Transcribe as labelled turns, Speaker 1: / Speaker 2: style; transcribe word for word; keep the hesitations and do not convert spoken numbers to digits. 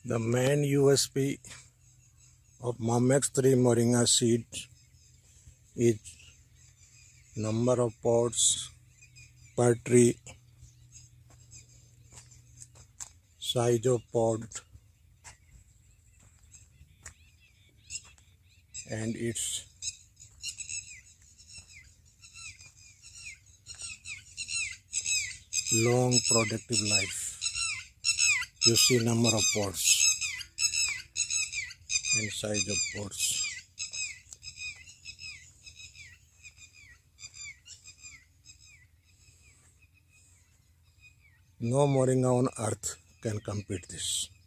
Speaker 1: The main U S P of Momex three Moringa Seed is number of pods per tree, size of pod, and its long productive life. You see number of pods and size of pods. No moringa on earth can compete this.